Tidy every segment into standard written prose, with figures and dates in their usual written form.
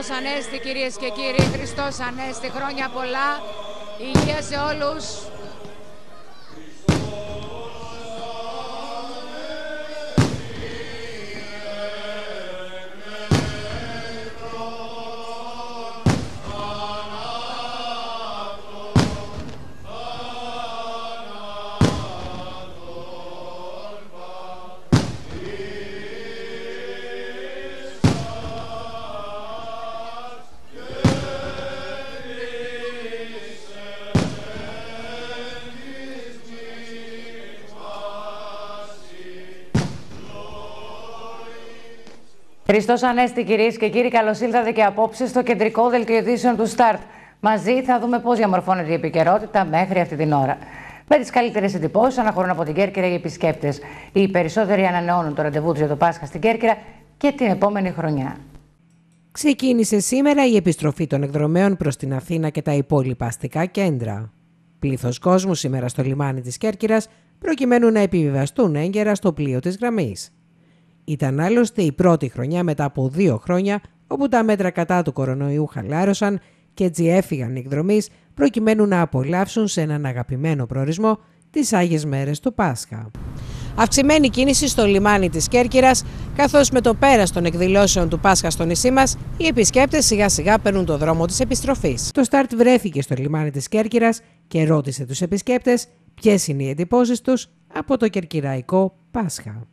Χριστός Ανέστη, κυρίες και κύριοι, Χριστός Ανέστη, χρόνια πολλά, υγεία σε όλους. Χριστός Ανέστη, κυρίες και κύριοι, καλώς ήλθατε και απόψε στο κεντρικό δελτίο ειδήσεων του Start. Μαζί θα δούμε πώς διαμορφώνεται η επικαιρότητα μέχρι αυτή την ώρα. Με τις καλύτερες εντυπώσεις αναχωρούν από την Κέρκυρα οι επισκέπτες. Οι περισσότεροι ανανεώνουν το ραντεβού τους για το Πάσχα στην Κέρκυρα και την επόμενη χρονιά. Ξεκίνησε σήμερα η επιστροφή των εκδρομέων προς την Αθήνα και τα υπόλοιπα αστικά κέντρα. Πλήθος κόσμου σήμερα στο λιμάνι της Κέρκυρας προκειμένου να επιβιβαστούν έγκαιρα στο πλοίο της γραμμής. Ήταν άλλωστε η πρώτη χρονιά μετά από 2 χρόνια όπου τα μέτρα κατά του κορονοϊού χαλάρωσαν και έτσι έφυγαν οι εκδρομείς προκειμένου να απολαύσουν σε έναν αγαπημένο προορισμό τις Άγιες Μέρες του Πάσχα. Αυξημένη κίνηση στο λιμάνι της Κέρκυρας, καθώς με το πέρας των εκδηλώσεων του Πάσχα στο νησί μας, οι επισκέπτες σιγά σιγά παίρνουν το δρόμο της επιστροφής. Το Start βρέθηκε στο λιμάνι της Κέρκυρας και ρώτησε τους επισκέπτες ποιες είναι οι εντυπώσεις τους από το κερκυραϊκό Πάσχα.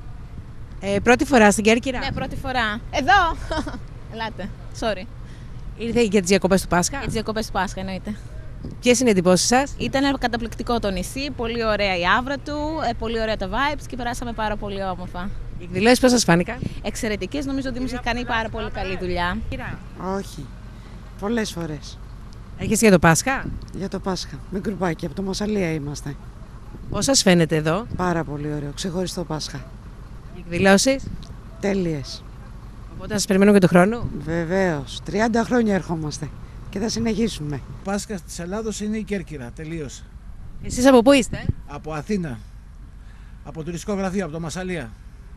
Πρώτη φορά στην Κέρκυρα? Ναι, πρώτη φορά. Εδώ! Ελάτε. Sorry. Ήρθε για τις διακοπές του Πάσχα? Για τις διακοπές του Πάσχα, εννοείται. Ποιες είναι οι εντυπώσεις σας? Ήταν καταπληκτικό το νησί, πολύ ωραία η άβρα του, πολύ ωραία τα vibes και περάσαμε πάρα πολύ όμορφα. Οι εκδηλώσεις πώς σας φάνηκαν? Εξαιρετικές, νομίζω ότι μου έχει κάνει πάρα πολύ καλή δουλειά. Όχι. Πολλές φορές. Έχεις για το Πάσχα? Για το Πάσχα. Με γκρουπάκι, από το Μασσαλία είμαστε. Πώς σας φαίνεται εδώ? Πάρα πολύ ωραίο. Ξεχωριστό Πάσχα. Οι εκδηλώσεις? Τέλειες. Οπότε σας περιμένουμε και του χρόνου? Βεβαίως. 30 χρόνια ερχόμαστε και θα συνεχίσουμε. Πάσχα της Ελλάδος είναι η Κέρκυρα. Τελείωσε. Εσείς από πού είστε? Από Αθήνα. Από τουριστικό γραφείο, από το Μασσαλία.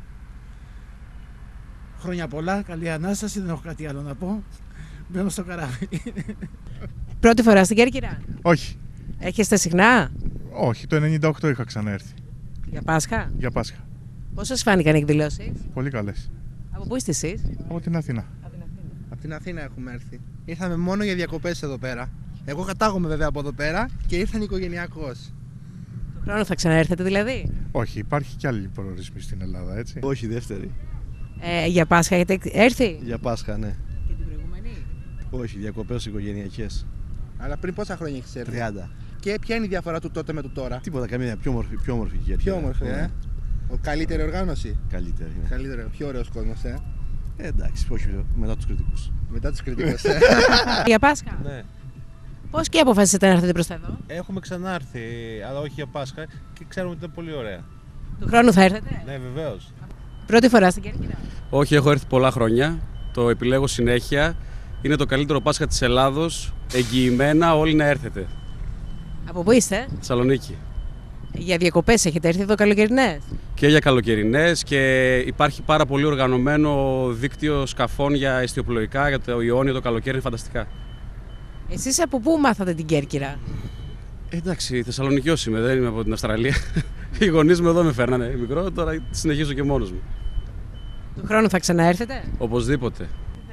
Χρόνια πολλά, καλή Ανάσταση, δεν έχω κάτι άλλο να πω. Μπαίνω στο καράβι. Πρώτη φορά στην Κέρκυρα? Όχι. Έχετε συχνά? Όχι, το 98 είχα ξαναέρθει. Για Πάσχα? Για Πάσχα. Πώς σας φάνηκαν οι εκδηλώσεις? Πολύ καλές. Από πού είστε εσείς? Από την Αθήνα. Από την Αθήνα έχουμε έρθει. Ήρθαμε μόνο για διακοπές εδώ πέρα. Εγώ κατάγομαι βέβαια από εδώ πέρα και ήρθαν οικογενειακώς. Του χρόνου θα ξαναέρθετε δηλαδή? Όχι, υπάρχει κι άλλη προορισμοί στην Ελλάδα, έτσι. Όχι, δεύτερη. Για Πάσχα έχετε έρθει? Για Πάσχα, ναι. Και την προηγούμενη? Όχι, διακοπές οικογενειακές. Αλλά πριν πόσα χρόνια έχεις έρθει? 30. Και ποια είναι η διαφορά του τότε με του τώρα? Τίποτα, καμία. Πιο όμορφη Κέρκυρα. Πιο όμορφη, καλύτερη οργάνωση. Καλύτερη, ναι. Καλύτερη, πιο ωραίος κόσμος, Εντάξει, όχι, μετά τους κριτικούς. Μετά τους κριτικούς, Για Πάσχα? Ναι. Πώς και αποφασίσατε να έρθετε προς τα εδώ? Έχουμε ξανάρθει, αλλά όχι για Πάσχα και ξέρουμε ότι ήταν πολύ ωραία. Του χρόνου θα έρθετε? Ναι, βεβαίως. Πρώτη φορά στην Κέρκυρα? Όχι, έχω έρθει πολλά χρόνια. Το επιλέγω συνέχεια. Είναι το καλύτερο Πάσχα της Ελλάδος. Εγγυημένα όλοι να έρθετε. Από πού είστε? Θεσσαλονίκη. Για διακοπές έχετε έρθει εδώ καλοκαιρινές? Και για καλοκαιρινές και υπάρχει πάρα πολύ οργανωμένο δίκτυο σκαφών για εστιοπλοϊκά, για το Ιόνιο το καλοκαίρι, είναι φανταστικά. Εσείς από πού μάθατε την Κέρκυρα? Εντάξει, Θεσσαλονικιός είμαι, δεν είμαι από την Αυστραλία. Οι γονείς μου εδώ με φέρνανε μικρό, τώρα συνεχίζω και μόνος μου. Του χρόνου θα ξαναέρθετε? Οπωσδήποτε.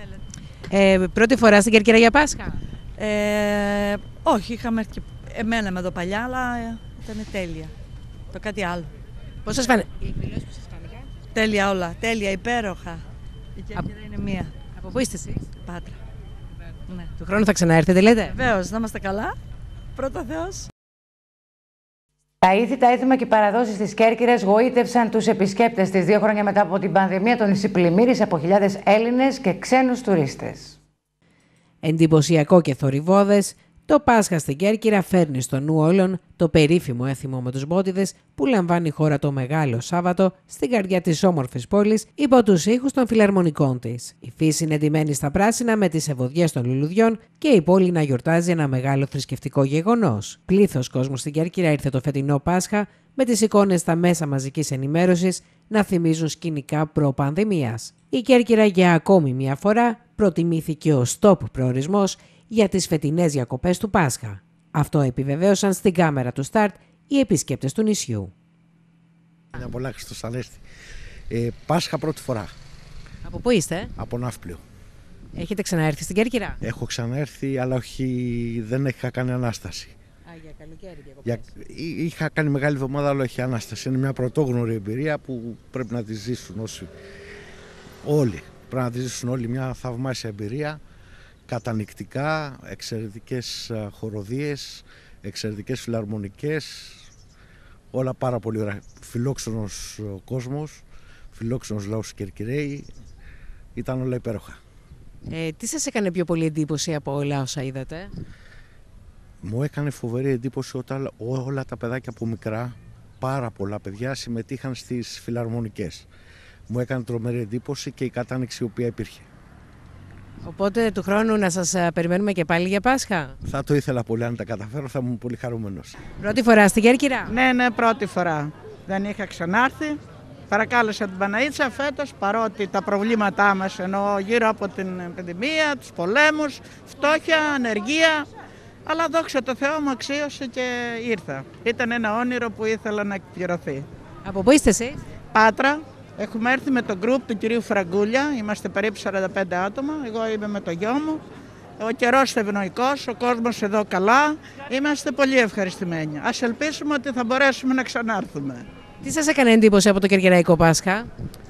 Πρώτη φορά στην Κέρκυρα για Πάσχα? Όχι, είχαμε έρθει και εμένα με εδώ παλιά, αλλά ήταν τέλεια. Το κάτι άλλο. Πώς σας φάνηκε? Οι εκδηλώσεις που σας φάνηκαν? Τέλεια όλα, τέλεια, υπέροχα. Η Κέρκυρα είναι μία. Από πού είστε εσείς? Πάτρα. Ναι. Του χρόνου θα ξαναέρθετε, λέτε? Βεβαίως, να είμαστε καλά. Πρώτα Θεός. Τα ήθη, τα έθιμα και οι παραδόσεις της Κέρκυρας γοήτευσαν τους επισκέπτες της 2 χρόνια μετά από την πανδημία. Το νησί πλημμύρισε από χιλιάδες Έλληνες και ξένους τουρίστες. Εντυπωσιακό και θορυβώδες, το Πάσχα στην Κέρκυρα φέρνει στο νου όλων το περίφημο έθιμο με τους μπότιδες που λαμβάνει η χώρα το Μεγάλο Σάββατο στην καρδιά της όμορφης πόλης υπό τους ήχους των φιλαρμονικών της. Η φύση είναι ντυμένη στα πράσινα με τις ευωδιές των λουλουδιών και η πόλη να γιορτάζει ένα μεγάλο θρησκευτικό γεγονός. Πλήθος κόσμου στην Κέρκυρα ήρθε το φετινό Πάσχα με τις εικόνες στα μέσα μαζικής ενημέρωσης να θυμίζουν σκηνικά προ-πανδημίας. Η Κέρκυρα για ακόμη μια φορά προτιμήθηκε ο stop προορισμός για τις φετινές διακοπές του Πάσχα. Αυτό επιβεβαίωσαν στην κάμερα του Start οι επισκέπτες του νησιού. Χρόνια πολλά, Χριστός Ανέστη. Πάσχα πρώτη φορά. Από πού είστε? Από Ναύπλιο. Έχετε ξαναέρθει στην Κέρκυρα? Έχω ξαναέρθει, αλλά δεν είχα κάνει Ανάσταση. Για καλοκαίρι διακοπές. Είχα κάνει μεγάλη εβδομάδα, αλλά όχι Ανάσταση. Είναι μια πρωτόγνωρη εμπειρία που πρέπει να τη ζήσουν όσοι. Όλοι. Πρέπει να τη ζήσουν όλοι μια θαυμάσια εμπειρία. Κατανυκτικά, εξαιρετικές χοροδίες, εξαιρετικές φιλαρμονικές. Όλα πάρα πολύ ωραία. Φιλόξενος κόσμος, φιλόξενος λαός Κερκυραίοι. Ήταν όλα υπέροχα. Τι σας έκανε πιο πολύ εντύπωση από όλα όσα είδατε? Μου έκανε φοβερή εντύπωση όταν όλα τα παιδάκια από μικρά, πάρα πολλά παιδιά, συμμετείχαν στις φιλαρμονικές. Μου έκανε τρομερή εντύπωση και η κατάνοιξη η οποία υπήρχε. Οπότε του χρόνου να σας περιμένουμε και πάλι για Πάσχα? Θα το ήθελα πολύ, αν τα καταφέρω θα ήμουν πολύ χαρούμενος. Πρώτη φορά στην Κέρκυρα? Ναι, πρώτη φορά. Δεν είχα ξανάρθει. Παρακάλεσα την Παναΐτσα φέτος, παρότι τα προβλήματά μας, εννοώ γύρω από την επιδημία, τους πολέμους, φτώχεια, ανεργία, αλλά δόξα τω Θεώ μου αξίωσε και ήρθα. Ήταν ένα όνειρο που ήθελα να εκπληρωθεί. Από πού είστε εσείς? Πάτρα. Έχουμε έρθει με το γκρουπ του κυρίου Φραγκούλια, είμαστε περίπου 45 άτομα, εγώ είμαι με το γιο μου. Ο καιρός ευνοϊκός, ο κόσμος εδώ καλά, είμαστε πολύ ευχαριστημένοι. Ας ελπίσουμε ότι θα μπορέσουμε να ξανάρθουμε. Τι σας έκανε εντύπωση από το Κερκυραϊκό Πάσχα?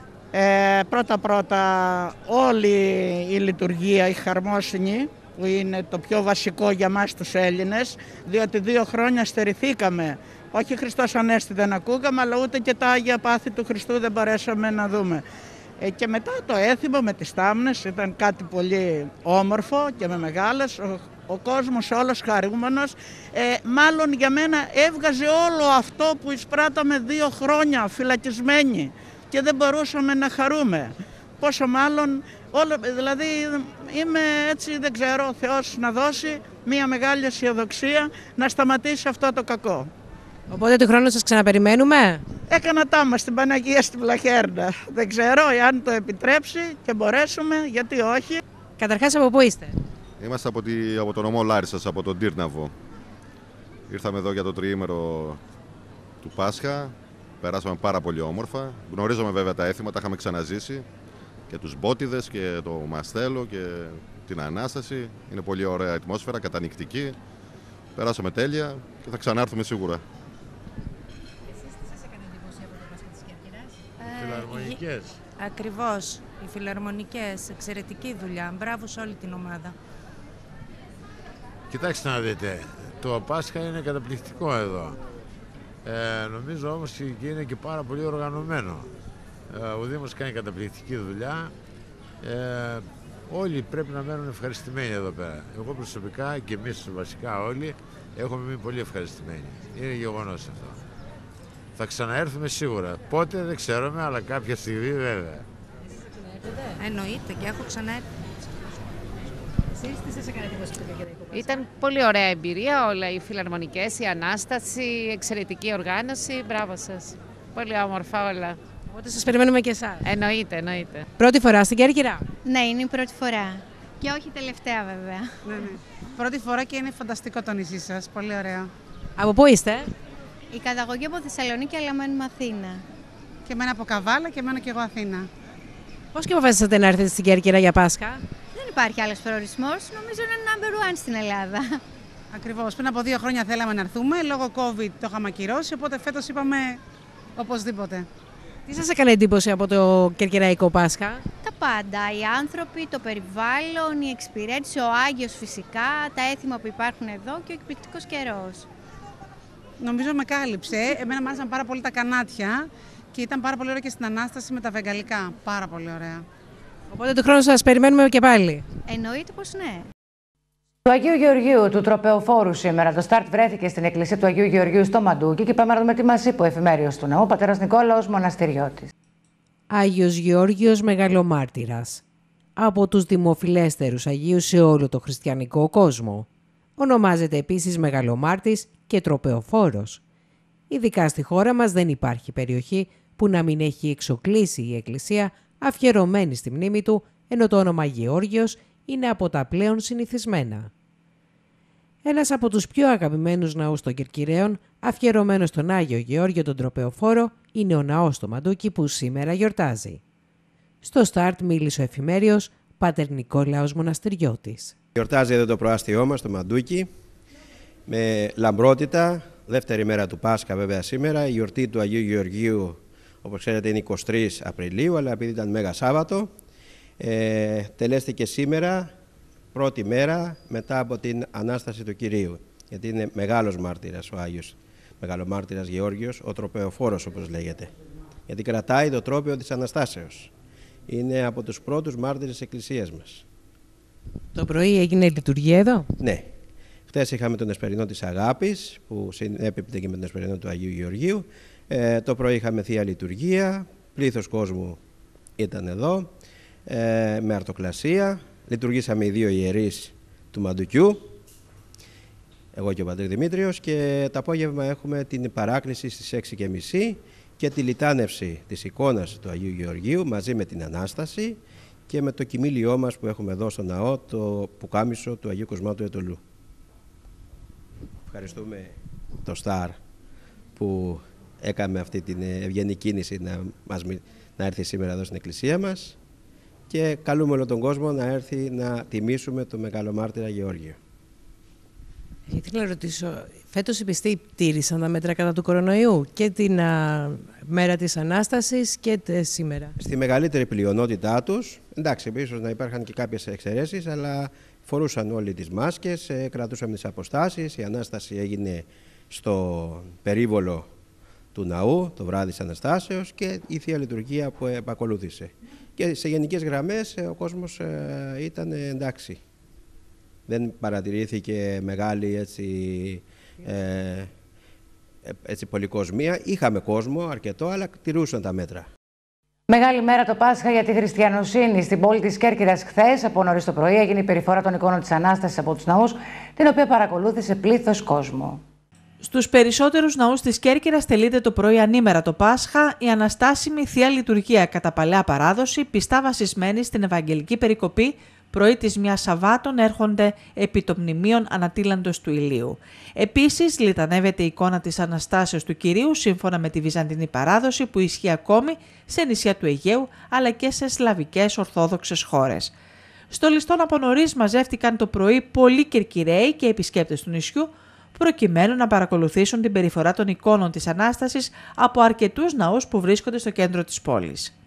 Πρώτα όλη η λειτουργία, η χαρμόσυνη, που είναι το πιο βασικό για μας τους Έλληνες, διότι 2 χρόνια στερηθήκαμε. Όχι Χριστός Ανέστη δεν ακούγαμε, αλλά ούτε και τα Άγια Πάθη του Χριστού δεν μπορέσαμε να δούμε. Και μετά το έθιμο με τις τάμνες ήταν κάτι πολύ όμορφο και με μεγάλες. Ο κόσμος όλος χαρούμενος. Μάλλον για μένα έβγαζε όλο αυτό που εισπράταμε 2 χρόνια φυλακισμένοι και δεν μπορούσαμε να χαρούμε. Πόσο μάλλον, δηλαδή είμαι έτσι, δεν ξέρω, ο Θεός να δώσει μια μεγάλη αισιοδοξία να σταματήσει αυτό το κακό. Οπότε του χρόνου σας ξαναπεριμένουμε? Έκανα τάμα στην Παναγία στην Πλαχέρνα. Δεν ξέρω αν το επιτρέψει και μπορέσουμε, γιατί όχι. Καταρχάς από πού είστε? Είμαστε από το νομό Λάρισσας, από τον Τύρναβο. Ήρθαμε εδώ για το τριήμερο του Πάσχα. Περάσαμε πάρα πολύ όμορφα. Γνωρίζαμε βέβαια τα έθιμα, τα είχαμε ξαναζήσει. Και τους μπότιδες και το μαστέλο και την Ανάσταση. Είναι πολύ ωραία ατμόσφαιρα, κατανυκτική. Περάσαμε τέλεια και θα ξανάρθουμε σίγουρα. Φιλαρμονικές. Ακριβώς. Οι φιλαρμονικές. Εξαιρετική δουλειά. Μπράβο σε όλη την ομάδα. Κοιτάξτε να δείτε. Το Πάσχα είναι καταπληκτικό εδώ. Νομίζω όμως και είναι και πάρα πολύ οργανωμένο. Ο Δήμος κάνει καταπληκτική δουλειά. Όλοι πρέπει να μένουν ευχαριστημένοι εδώ πέρα. Εγώ προσωπικά και εμείς βασικά όλοι έχουμε μείνει πολύ ευχαριστημένοι. Είναι γεγονός αυτό. Θα ξαναέρθουμε σίγουρα. Πότε δεν ξέρουμε, αλλά κάποια στιγμή βέβαια. Εννοείται και έχω ξαναέρθει. Εσείς τι σας έκανε εντύπωση? Ήταν πολύ ωραία εμπειρία, όλα οι φιλαρμονικές, η Ανάσταση, εξαιρετική οργάνωση. Μπράβο σας. Πολύ όμορφα όλα. Οπότε σας περιμένουμε και εσάς. Εννοείται. Πρώτη φορά στην Κέρκυρα? Ναι, είναι η πρώτη φορά. Και όχι τελευταία βέβαια. Ναι. Πρώτη φορά και είναι φανταστικό το νησί σας. Πολύ ωραία. Από πού είστε? Η καταγωγή από Θεσσαλονίκη, αλλά μένουμε Αθήνα. Και εμένα από Καβάλα και εμένα και εγώ Αθήνα. Πώς και αποφάσισατε να έρθετε στην Κέρκυρα για Πάσχα? Δεν υπάρχει άλλος προορισμός. Νομίζω είναι number 1 στην Ελλάδα. Ακριβώς. Πριν από 2 χρόνια θέλαμε να έρθουμε. Λόγω COVID το είχαμε ακυρώσει. Οπότε φέτος είπαμε οπωσδήποτε. Τι σας έκανε εντύπωση από το Κερκυραϊκό Πάσχα? Τα πάντα. Οι άνθρωποι, το περιβάλλον, η εξυπηρέτηση, ο Άγιος φυσικά, τα έθιμα που υπάρχουν εδώ και ο εκπληκτικός καιρός. Νομίζω με κάλυψε. Εμένα μου άρεσαν πάρα πολύ τα κανάτια και ήταν πάρα πολύ ωραία και στην Ανάσταση με τα βεγγαλικά. Πάρα πολύ ωραία. Οπότε του χρόνου σας περιμένουμε και πάλι. Εννοείται πως ναι. Του Αγίου Γεωργίου του Τροπεοφόρου σήμερα. Το Σταρτ βρέθηκε στην εκκλησία του Αγίου Γεωργίου στο Μαντούκι και πάμε να δούμε τι μας είπε ο εφημέριος του ναού, πατέρας Νικόλαος Μοναστηριώτης. Άγιος Γεώργιος Μεγαλομάρτυρας. Από τους δημοφιλέστερους Αγίους σε όλο το χριστιανικό κόσμο. Ονομάζεται επίσης Μεγαλομάρτης και Τροπεοφόρος. Ειδικά στη χώρα μας δεν υπάρχει περιοχή που να μην έχει εξοκλήσει η εκκλησία αφιερωμένη στη μνήμη του ενώ το όνομα Γεώργιος είναι από τα πλέον συνηθισμένα. Ένας από τους πιο αγαπημένους ναούς των Κερκυραίων, αφιερωμένος στον Άγιο Γεώργιο τον Τροπεοφόρο, είναι ο ναός στο Μαντούκι που σήμερα γιορτάζει. Στο Σταρτ μίλησε ο εφημέριος Πάτερ Νικόλαος Μοναστηριώτης. Γιορτάζει εδώ το προάστιό μας, το Μαντούκι, με λαμπρότητα. Δεύτερη μέρα του Πάσχα βέβαια σήμερα. Η γιορτή του Αγίου Γεωργίου, όπως ξέρετε, είναι 23 Απριλίου, αλλά επειδή ήταν Μέγα Σάββατο, τελέστηκε σήμερα, πρώτη μέρα μετά από την Ανάσταση του Κυρίου. Γιατί είναι μεγάλος μάρτυρας ο Άγιος, μεγαλομάρτυρας Γεώργιος, ο Τροπεοφόρος όπως λέγεται. Γιατί κρατάει το τρόπαιο της Αναστάσεως. Είναι από τους πρώτους μάρτυρες της Εκκλησίας μας. Το πρωί έγινε λειτουργία εδώ? Ναι. Χθες είχαμε τον Εσπερινό της Αγάπης, που συνέπιπτε και με τον Εσπερινό του Αγίου Γεωργίου. Το πρωί είχαμε Θεία Λειτουργία, πλήθος κόσμου ήταν εδώ, με αρτοκλασία. Λειτουργήσαμε οι δύο ιερείς του Μαντουκιού, εγώ και ο πατήρ Δημήτριος, και το απόγευμα έχουμε την παράκληση στις 6:30 και τη λιτάνευση της εικόνας του Αγίου Γεωργίου μαζί με την Ανάσταση και με το κοιμήλιό μας που έχουμε εδώ στο ναό, το πουκάμισο του Αγίου Κοσμάτου Ετωλού. Ευχαριστούμε το Σταρ που έκαμε αυτή την ευγενή κίνηση να έρθει σήμερα εδώ στην εκκλησία μας και καλούμε όλο τον κόσμο να έρθει να τιμήσουμε τον μεγαλομάρτυρα Γεώργιο. Ήθελα να ρωτήσω, φέτος οι πιστοί τήρησαν τα μέτρα κατά του κορονοϊού και την μέρα της Ανάστασης και σήμερα? Στη μεγαλύτερη πλειονότητά τους, εντάξει, ίσως να υπάρχουν και κάποιες εξαιρέσεις, αλλά φορούσαν όλοι τις μάσκες, κρατούσαμε τις αποστάσεις. Η Ανάσταση έγινε στο περίβολο του ναού το βράδυ της Αναστάσεως και η Θεία Λειτουργία που επακολούθησε. Και σε γενικές γραμμές ο κόσμος ήταν εντάξει. Δεν παρατηρήθηκε μεγάλη έτσι πολυκοσμία. Είχαμε κόσμο αρκετό, αλλά τηρούσαν τα μέτρα. Μεγάλη μέρα το Πάσχα για τη χριστιανοσύνη. Στην πόλη της Κέρκυρας χθες, από νωρίς το πρωί, έγινε η περιφορά των εικόνων της Ανάστασης από τους ναούς, την οποία παρακολούθησε πλήθος κόσμου. Στους περισσότερους ναούς της Κέρκυρας τελείται το πρωί ανήμερα το Πάσχα η αναστάσιμη Θεία Λειτουργία κατά παλαιά παράδοση, πιστά βασισμένη στην Ευαγγελική περικοπή. Πρωί της μιας Σαββάτων έρχονται επί των μνημείων ανατίλαντος του ηλίου. Επίσης, λιτανεύεται η εικόνα της Αναστάσεως του Κυρίου σύμφωνα με τη Βυζαντινή παράδοση που ισχύει ακόμη σε νησιά του Αιγαίου αλλά και σε σλαβικές ορθόδοξες χώρες. Στο Λιστόν από νωρίς μαζεύτηκαν το πρωί πολλοί Κερκυραίοι και επισκέπτες του νησιού προκειμένου να παρακολουθήσουν την περιφορά των εικόνων της Ανάστασης από αρκετούς ναούς που βρίσκονται στο κέντρο της πόλης.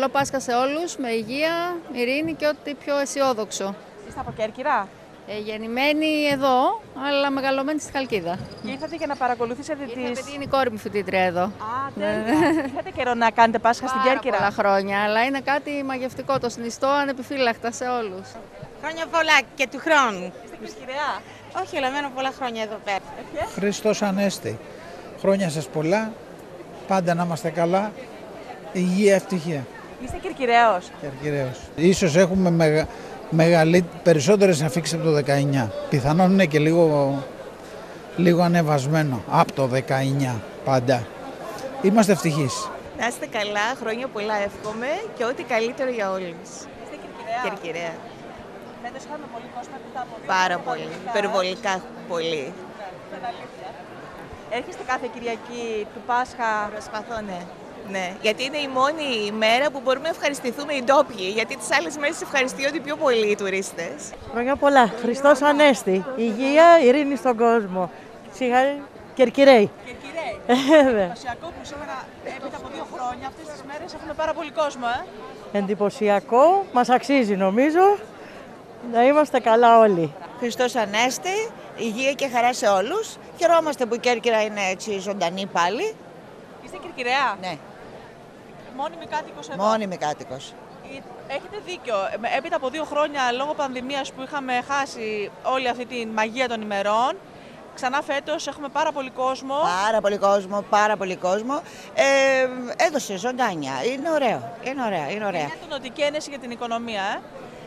Καλό Πάσχα σε όλους, με υγεία, ειρήνη και ό,τι πιο αισιόδοξο. Είστε από Κέρκυρα? Γεννημένη εδώ, αλλά μεγαλωμένη στη Χαλκίδα. Και ήρθατε για να παρακολουθήσετε τις... Επειδή είναι η κόρη μου φοιτήτρια εδώ. Α, τέλεια. Είχατε καιρό να κάνετε Πάσχα στην Κέρκυρα? Πολλά χρόνια, αλλά είναι κάτι μαγευτικό. Το συνιστώ ανεπιφύλακτα σε όλους. Χρόνια πολλά και του χρόνου. Είστε Κερκυραιά? Όχι, αλλά μένω πολλά χρόνια εδώ πέρα. Χριστός Ανέστη. Χρόνια σας πολλά. Πάντα να είμαστε καλά. Υγεία, ευτυχία. Είστε Κερκυραίος? Κερκυραίος. Ίσως έχουμε περισσότερες αφήξεις από το 19. Πιθανόν είναι και λίγο ανεβασμένο από το 19 πάντα. Είμαστε ευτυχείς. Να είστε καλά, χρόνια πολλά εύχομαι και ό,τι καλύτερο για όλους. Είστε Κερκυραιά? Κερκυραιά. Φέτος είχαμε πολύ κόσμο μετά από Πάρα πολύ, υπερβολικά πολύ. Έρχεστε κάθε Κυριακή του Πάσχα? Προσπαθώ, ναι. Ναι, γιατί είναι η μόνη ημέρα που μπορούμε να ευχαριστηθούμε οι ντόπιοι, γιατί τις άλλες μέρες ευχαριστούνται πιο πολύ οι τουρίστες. Χρόνια πολλά. Χριστός Ανέστη. Υγεία, ειρήνη στον κόσμο. Κερκυραίοι. Κερκυραίοι. Εντυπωσιακό που σήμερα έπειτα από 2 χρόνια αυτές τις μέρες έχουμε πάρα πολύ κόσμο, Εντυπωσιακό. Μας αξίζει νομίζω. Να είμαστε καλά όλοι. Χριστός Ανέστη, υγεία και χαρά σε όλους. Χαιρόμαστε που η Κέρκυρα είναι έτσι ζωντανή πάλι. Είστε Κερκυραιά? Ναι. Μόνιμη κάτοικος εδώ? Μόνιμη κάτοικος. Έχετε δίκιο. Έπειτα από 2 χρόνια λόγω πανδημίας που είχαμε χάσει όλη αυτή τη μαγεία των ημερών, ξανά φέτος έχουμε πάρα πολύ κόσμο. Πάρα πολύ κόσμο. Έδωσε ζωντάνια. Είναι ωραίο. Είναι ωραία. Είναι τονωτική ένεση για την οικονομία,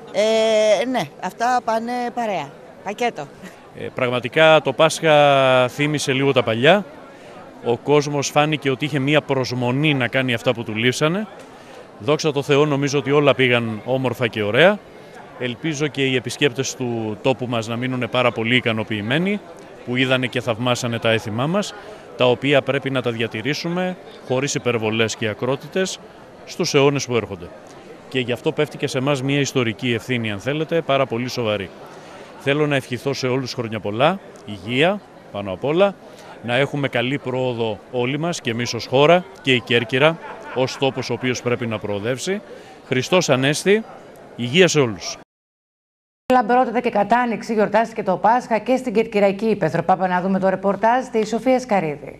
Ναι, αυτά πάνε παρέα. Πακέτο. Πραγματικά το Πάσχα θύμισε λίγο τα παλιά. Ο κόσμος φάνηκε ότι είχε μία προσμονή να κάνει αυτά που του λείψανε. Δόξα τω Θεώ, νομίζω ότι όλα πήγαν όμορφα και ωραία. Ελπίζω και οι επισκέπτες του τόπου μας να μείνουν πάρα πολύ ικανοποιημένοι, που είδανε και θαυμάσανε τα έθιμά μας, τα οποία πρέπει να τα διατηρήσουμε χωρίς υπερβολές και ακρότητες στους αιώνες που έρχονται. Και γι' αυτό πέφτει και σε εμάς μια ιστορική ευθύνη, αν θέλετε, πάρα πολύ σοβαρή. Θέλω να ευχηθώ σε όλους χρόνια πολλά, υγεία πάνω απ' όλα, να έχουμε καλή πρόοδο όλοι μας και εμείς ως χώρα και η Κέρκυρα ως τόπος ο οποίος πρέπει να προοδεύσει. Χριστός Ανέστη, υγεία σε όλους. Λαμπρότητα και κατάνοιξη γιορτάστηκε το Πάσχα και στην Κερκυραϊκή Ήπεθρο. Πάμε να δούμε το ρεπορτάζ της Σοφίας Σκαρίδη.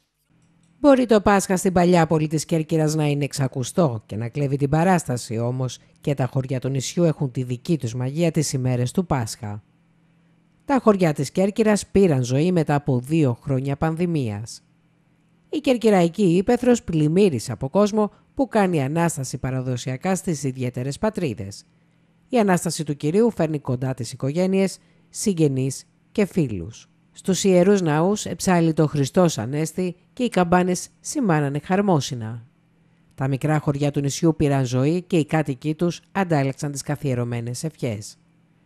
Μπορεί το Πάσχα στην Παλιάπολη της Κέρκυρας να είναι εξακουστό και να κλέβει την παράσταση, όμως και τα χωριά του νησιού έχουν τη δική τους μαγεία τις ημέρες του Πάσχα. Τα χωριά της Κέρκυρας πήραν ζωή μετά από 2 χρόνια πανδημίας. Η Κερκυραϊκή Ήπεθρος πλημμύρισε από κόσμο που κάνει Ανάσταση παραδοσιακά στις ιδιαίτερες πατρίδες. Η Ανάσταση του Κυρίου φέρνει κοντά τις οικογένειες, συγγενείς και φίλους. Στους ιερούς ναούς εψάλλει το Χριστός Ανέστη και οι καμπάνες σημάνανε χαρμόσυνα. Τα μικρά χωριά του νησιού πήραν ζωή και οι κάτοικοί τους αντάλλαξαν τις καθιερωμένες ευχές.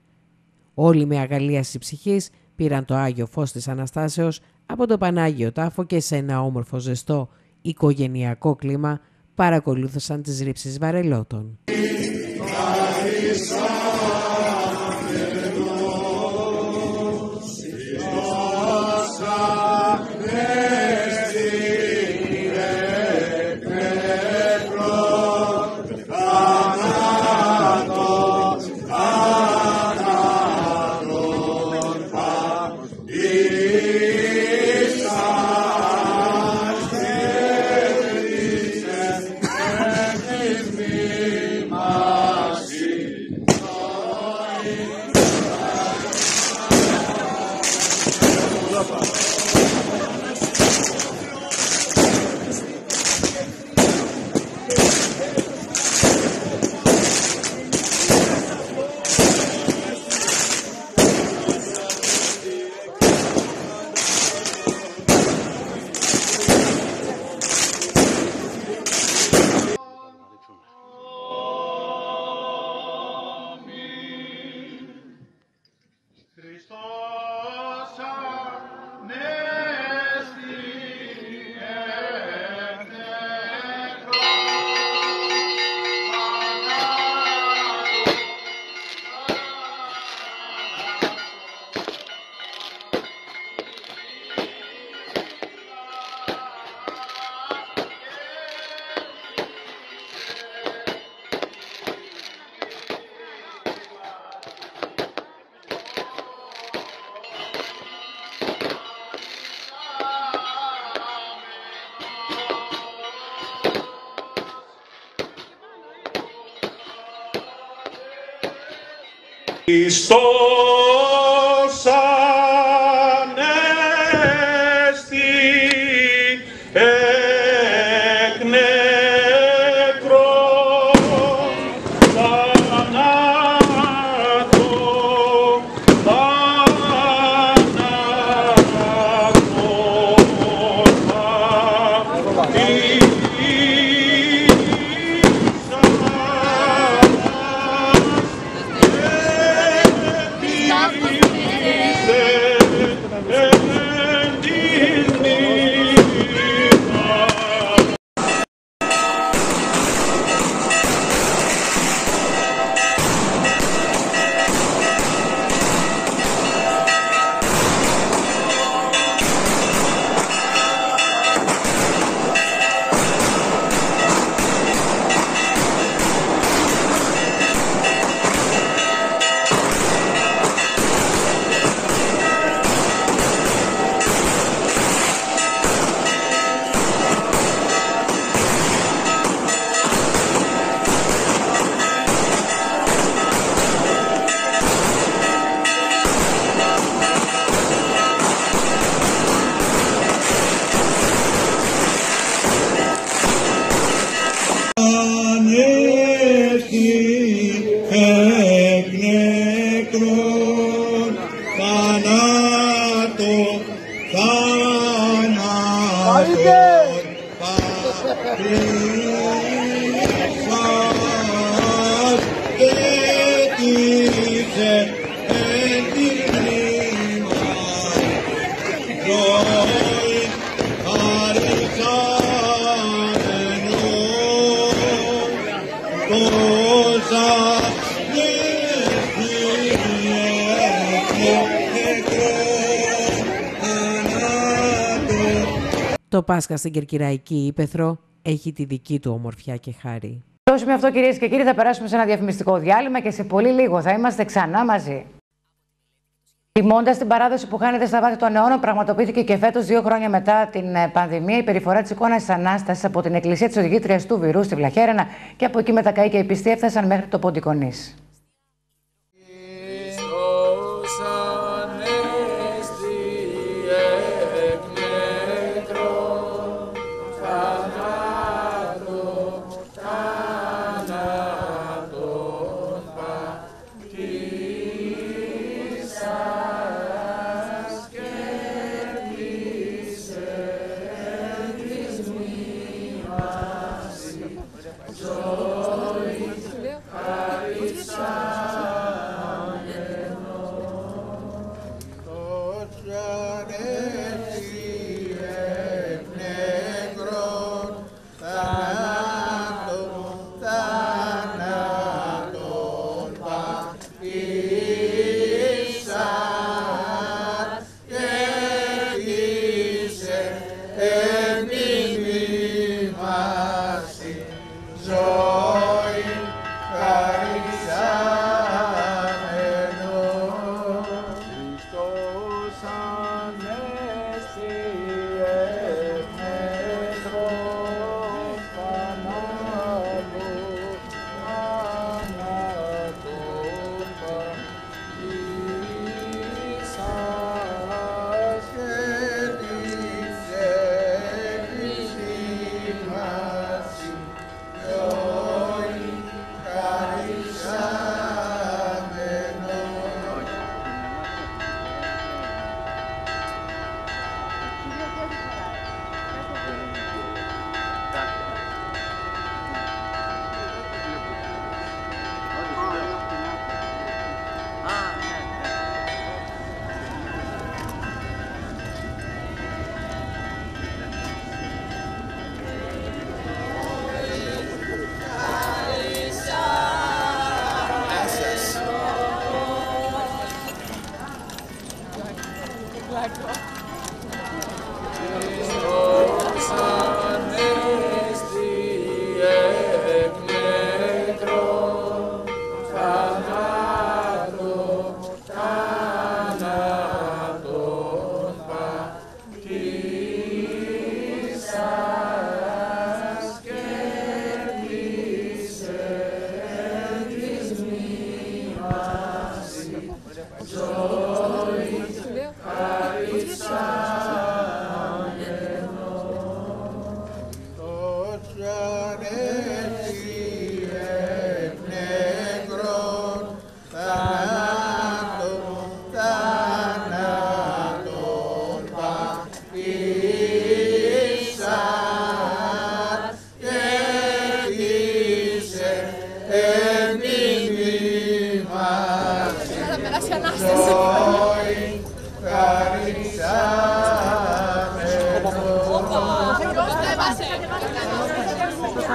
Όλοι με αγαλίαση ψυχής πήραν το Άγιο Φως της Αναστάσεως από το Πανάγιο Τάφο και σε ένα όμορφο ζεστό οικογενειακό κλίμα παρακολούθησαν τις ρήψεις βαρελότων. Χριστός Ανέστη εκ νεκρών θανάτων Το Πάσχα στην Κερκυραϊκή Ύπαιθρο έχει τη δική του ομορφιά και χάρη. Με αυτό, κυρίες και κύριοι, θα περάσουμε σε ένα διαφημιστικό διάλειμμα και σε πολύ λίγο θα είμαστε ξανά μαζί. Τιμώντας την παράδοση που χάνεται στα βάθη των αιώνων, πραγματοποιήθηκε και φέτος, 2 χρόνια μετά την πανδημία, η περιφορά της εικόνας της Ανάστασης από την εκκλησία της Οδηγήτριας του Βηρού στη Βλαχέραινα και από εκεί με τα καΐ και οι πιστοί έφτασαν μέχρι το Ποντικονής.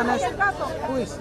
Ανέστη. Πού είσαι?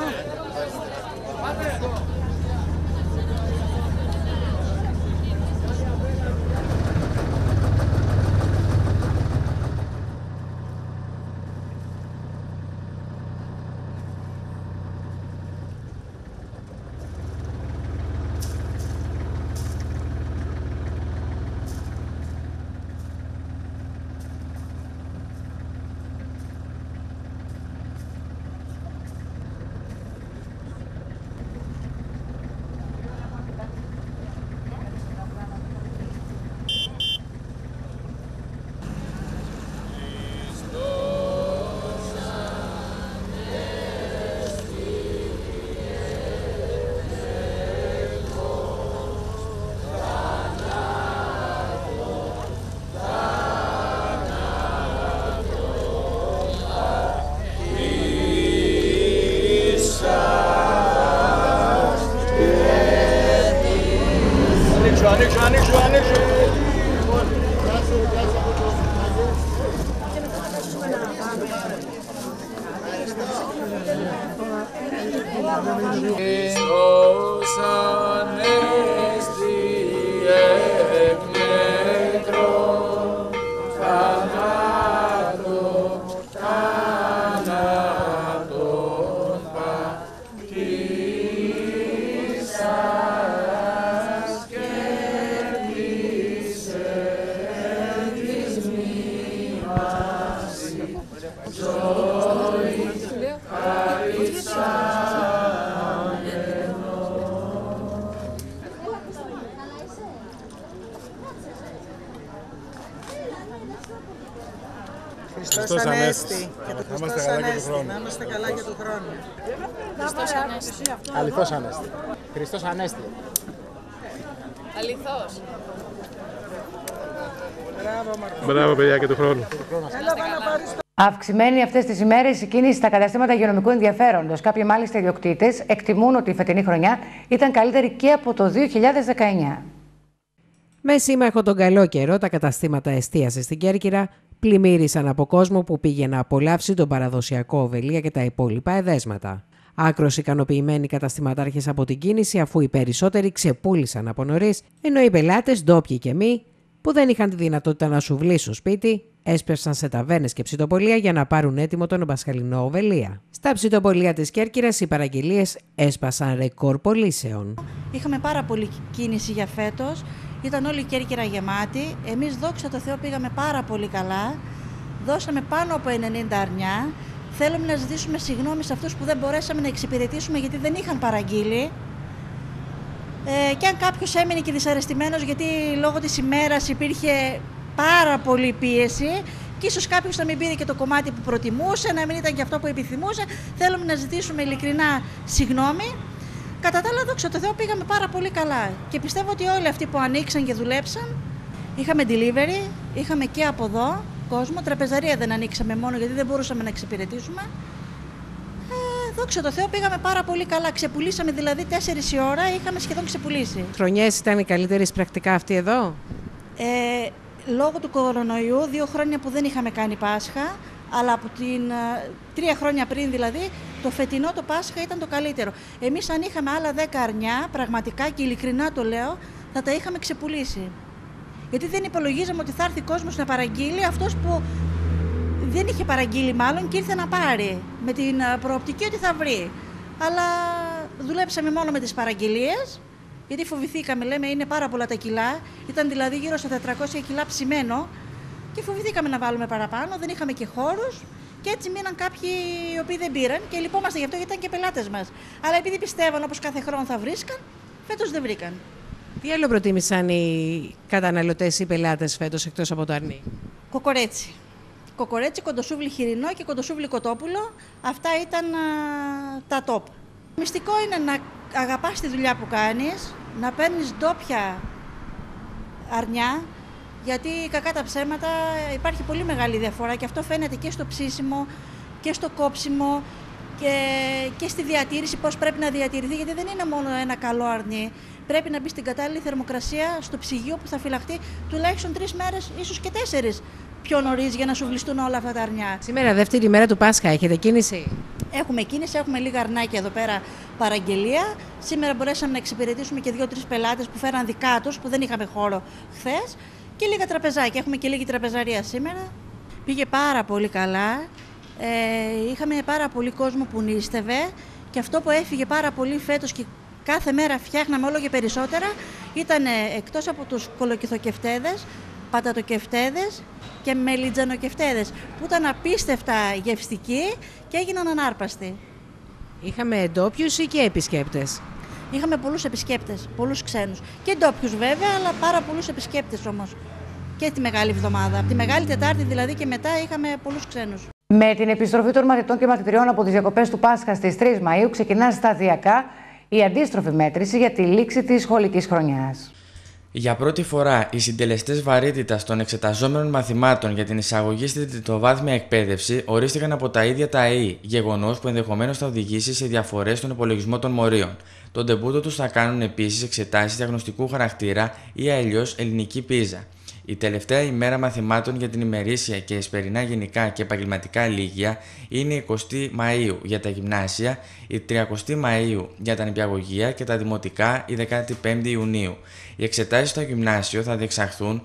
Χριστός Ανέστη. Να είμαστε καλά και του χρόνου. Να είμαστε καλά και του χρόνου. Χριστός Ανέστη. Αληθώς Ανέστη. Χριστός Ανέστη. Αληθώς. Μπράβο παιδιά και του χρόνου. Αυξημένη αυτές τις ημέρες η κίνηση στα καταστήματα υγειονομικού ενδιαφέροντος. Κάποιοι μάλιστα ιδιοκτήτες εκτιμούν ότι η φετινή χρονιά ήταν καλύτερη και από το 2019. Με σύμμαχο τον καλό καιρό, τα καταστήματα εστίασης στην Κέρκυρα πλημμύρισαν από κόσμο που πήγε να απολαύσει τον παραδοσιακό οβελία και τα υπόλοιπα εδέσματα. Άκρως ικανοποιημένοι καταστηματάρχες από την κίνηση, αφού οι περισσότεροι ξεπούλησαν από νωρίς, ενώ οι πελάτες, ντόπιοι και μη, που δεν είχαν τη δυνατότητα να σουβλήσουν σπίτι, έσπευσαν σε ταβέρνες και ψητοπολία για να πάρουν έτοιμο τον πασχαλινό οβελία. Στα ψητοπολία της Κέρκυρας οι παραγγελίες έσπασαν ρεκόρ πωλήσεων. Είχαμε πάρα πολύ κίνηση για φέτος. Ήταν όλη η Κέρκυρα γεμάτη. Εμείς, δόξα τω Θεώ, πήγαμε πάρα πολύ καλά. Δώσαμε πάνω από 90 αρνιά. Θέλουμε να ζητήσουμε συγγνώμη σε αυτούς που δεν μπορέσαμε να εξυπηρετήσουμε γιατί δεν είχαν παραγγείλει. Και αν κάποιος έμεινε και δυσαρεστημένος γιατί λόγω της ημέρας υπήρχε πάρα πολύ πίεση και ίσως κάποιος να μην πήρε και το κομμάτι που προτιμούσε, να μην ήταν και αυτό που επιθυμούσε, θέλουμε να ζητήσουμε ειλικρινά συγγνώμη. Κατά τα άλλα, δόξα τω Θεώ, πήγαμε πάρα πολύ καλά και πιστεύω ότι όλοι αυτοί που ανοίξαν και δουλέψαν, είχαμε delivery, είχαμε και από εδώ κόσμο, τραπεζαρία δεν ανοίξαμε μόνο γιατί δεν μπορούσαμε να εξυπηρετήσουμε. Δόξα τω Θεώ, πήγαμε πάρα πολύ καλά. Ξεπουλήσαμε δηλαδή 4 η ώρα, είχαμε σχεδόν ξεπουλήσει. Χρονιές ήταν οι καλύτερες πρακτικά αυτή εδώ? Λόγω του κορονοϊού, 2 χρόνια που δεν είχαμε κάνει Πάσχα, αλλά από την 3 χρόνια πριν δηλαδή, το φετινό το Πάσχα ήταν το καλύτερο. Εμείς αν είχαμε άλλα 10 αρνιά, πραγματικά και ειλικρινά το λέω, θα τα είχαμε ξεπουλήσει. Γιατί δεν υπολογίζαμε ότι θα έρθει κόσμος να παραγγείλει, αυτός που δεν είχε παραγγείλει μάλλον και ήρθε να πάρει με την προοπτική ότι θα βρει. Αλλά δουλέψαμε μόνο με τις παραγγελίες, γιατί φοβηθήκαμε, λέμε είναι πάρα πολλά τα κιλά, ήταν δηλαδή γύρω στα 400 κιλά ψημένο και φοβηθήκαμε να βάλουμε παραπάνω, δεν είχαμε και χώρους και έτσι μείναν κάποιοι οι οποίοι δεν πήραν και λυπόμαστε γι' αυτό γιατί ήταν και πελάτες μας. Αλλά επειδή πιστεύαν όπως κάθε χρόνο θα βρίσκαν, φέτος δεν βρήκαν. Τι άλλο προτίμησαν οι καταναλωτές ή οι πελάτες φέτος εκτός από το αρνί? Κοκορέτσι. Κοκορέτσι, κοντοσούβλι χοιρινό και κοντοσούβλι κοτόπουλο. Αυτά ήταν τα top. Μυστικό είναι να αγαπάς τη δουλειά που κάνεις, να παίρνεις ντόπια αρνιά, γιατί κακά τα ψέματα υπάρχει πολύ μεγάλη διαφορά και αυτό φαίνεται και στο ψήσιμο και στο κόψιμο και στη διατήρηση, πώς πρέπει να διατηρηθεί, γιατί δεν είναι μόνο ένα καλό αρνί. Πρέπει να μπει στην κατάλληλη θερμοκρασία στο ψυγείο που θα φυλαχτεί τουλάχιστον 3 μέρες, ίσως και 4 πιο νωρίς για να σουβλιστούν όλα αυτά τα αρνιά. Σήμερα, δεύτερη μέρα του Πάσχα, έχετε κίνηση? Έχουμε κίνηση, έχουμε λίγα αρνάκια εδώ πέρα παραγγελία. Σήμερα μπορέσαμε να εξυπηρετήσουμε και 2-3 πελάτες που φέραν δικά τους, που δεν είχαμε χώρο χθες. Και λίγα τραπεζάκια. Έχουμε και λίγη τραπεζαρία σήμερα. Πήγε πάρα πολύ καλά. Είχαμε πάρα πολύ κόσμο που νίστευε. Και αυτό που έφυγε πάρα πολύ φέτος και κάθε μέρα φτιάχναμε όλο και περισσότερα ήταν εκτός από τους κολοκυθοκευτέδες, πατατοκευτέδες και μελιτζανοκευτέδες που ήταν απίστευτα γευστικοί και έγιναν ανάρπαστοι. Είχαμε ντόπιους ή και επισκέπτες? Είχαμε πολλούς επισκέπτες, πολλούς ξένους. Και ντόπιους βέβαια, αλλά πάρα πολλούς επισκέπτες όμως. Και τη Μεγάλη Εβδομάδα. Από τη Μεγάλη Τετάρτη δηλαδή και μετά είχαμε πολλούς ξένους. Με την επιστροφή των μαθητών και μαθητριών από τις διακοπές του Πάσχα στις 3 Μαΐου ξεκινά σταδιακά η αντίστροφη μέτρηση για τη λήξη της σχολικής χρονιάς. Για πρώτη φορά, οι συντελεστές βαρύτητας των εξεταζόμενων μαθημάτων για την εισαγωγή στην τριτοβάθμια εκπαίδευση ορίστηκαν από τα ίδια τα ΕΗ, γεγονός που ενδεχομένως θα οδηγήσει σε διαφορές στον υπολογισμό των μορίων. Τον τεμπούτο τους θα κάνουν επίσης εξετάσεις διαγνωστικού χαρακτήρα ή αλλιώς ελληνική πίζα. Η τελευταία ημέρα μαθημάτων για την ημερήσια και εσπερινά γενικά και επαγγελματικά λύκεια είναι η 20η Μαΐου για τα γυμνάσια, η 30η Μαΐου για τα νηπιαγωγεία και τα δημοτικά η 15η Ιουνίου. Οι εξετάσεις στο γυμνάσιο θα διεξαχθούν